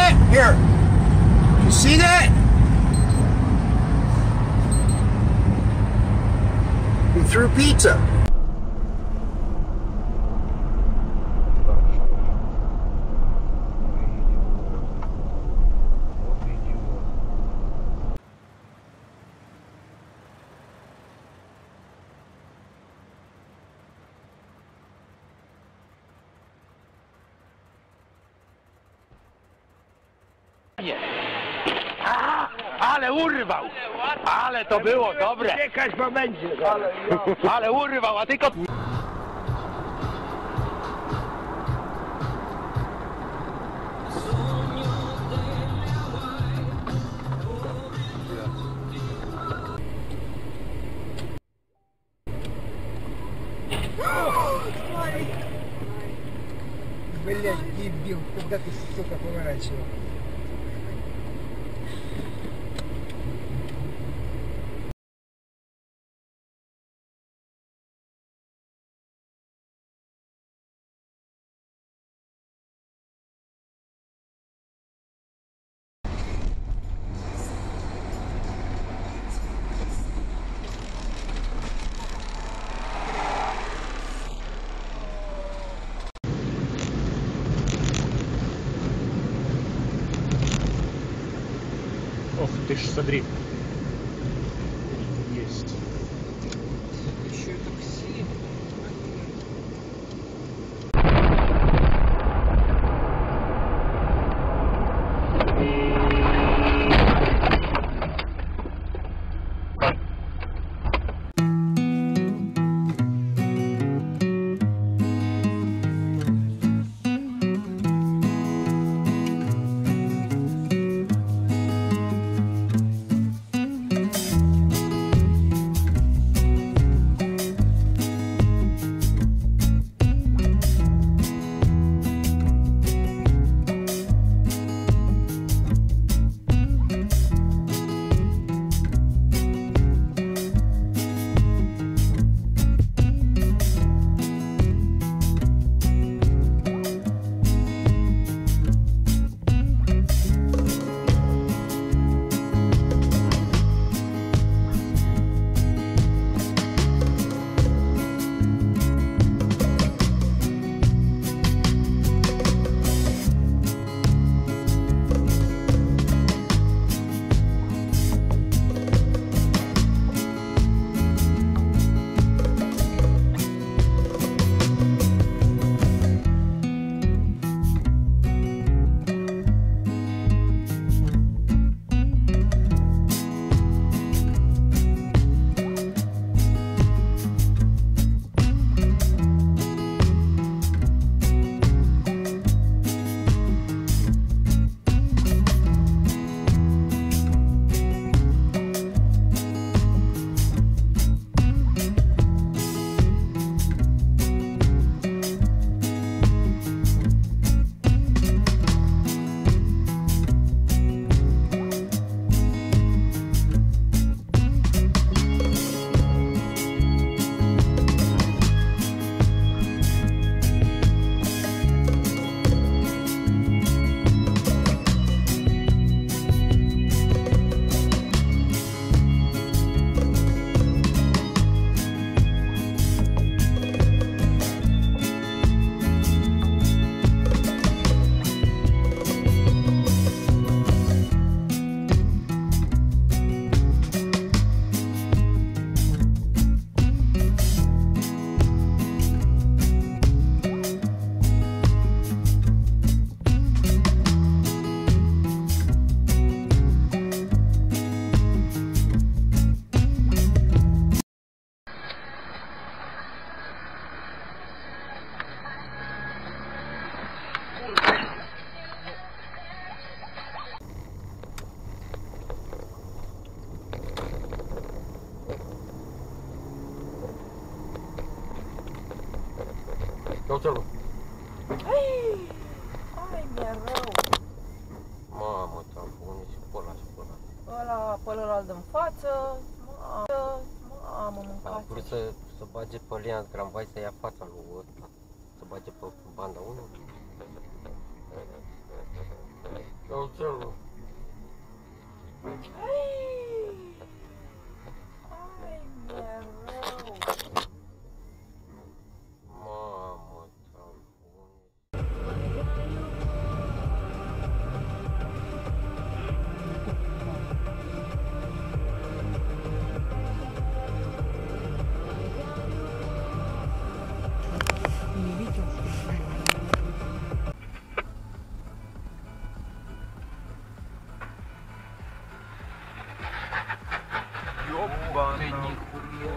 that? Here. You see that? He threw pizza. Ale urwał! Ale to było dobre! Czekać, bo będzie. Ale urwał, a tylko... Блять, дебил, когда ты, сука, поворачивал? Ох ты ж, смотри. Есть. Еще и такси. Uite-l. Ai, mi-e rău. Mamă, te-am pune și pe ăla și pe ăla. Ăla, pe ăla din față. Mamă, mâncați. Am vrut să bage pe linia de tramvai să ia fața lui ăsta. Să bage pe banda 1. Полтора. Ai, minha rou. Мама там. Не видел, что ли? Ёбаный нихуя.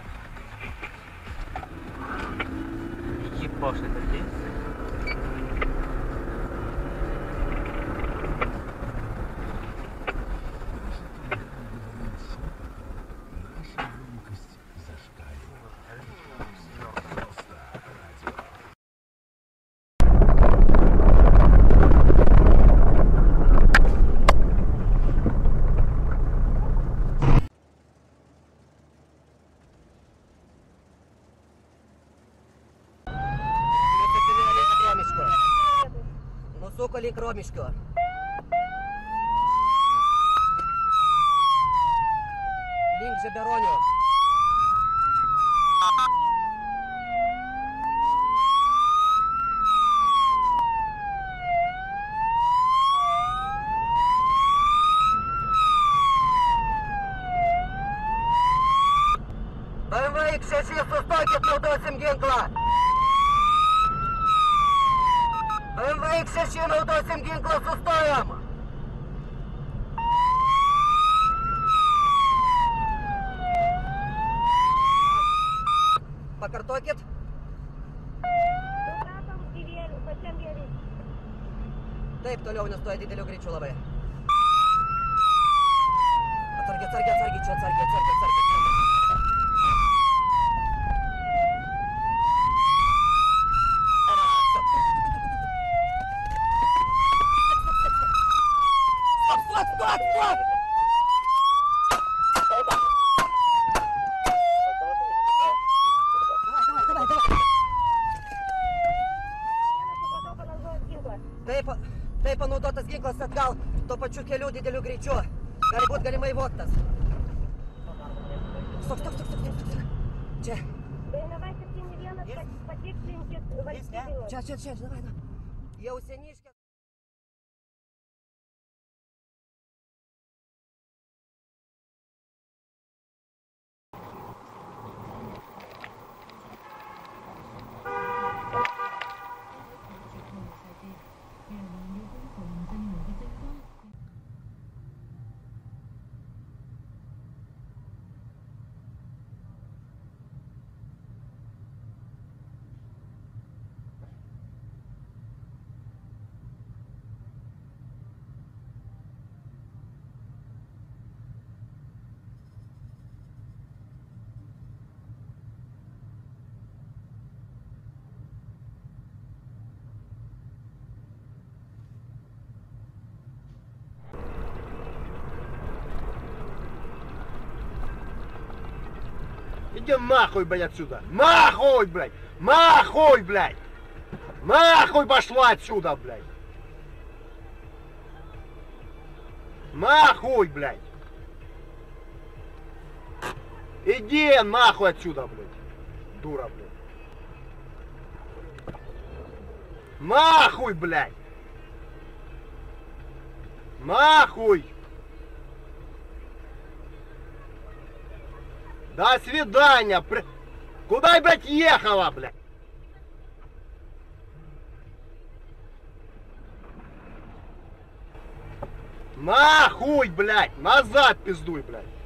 Ебаш, это здесь? Наша громкость зашкаливает. Просто радио. Ну, сука, лік ромішко. Лінк же Бероню. БМВ X6 108 гінкла. БМВ X6 108 гінкла з устоєм. Покартокет. Taip, toliau nestoja didelio greičio labai. Atsargiai, atsargiai, atsargiai, čia atsargiai, atsargiai, atsargiai. Stop, stop, stop, stop! Давай, давай, давай. Tai panaudotas ginklas atgal, tuo pačiu keliu dideliu greičiu. Gali būt galimai vogtas. Stop, stop, stop, stop, stop. Čia. Čia, давай, давай. Jau seniškė. Иди нахуй, блядь, отсюда! Нахуй, блядь! Нахуй, блядь! Нахуй пошла отсюда, блядь! Нахуй, блядь! Иди нахуй отсюда, блядь! Дура, блядь! Нахуй, блядь! Нахуй! До свидания! Куда, блядь, ехала, блядь? Нахуй, блядь! Назад пиздуй, блядь!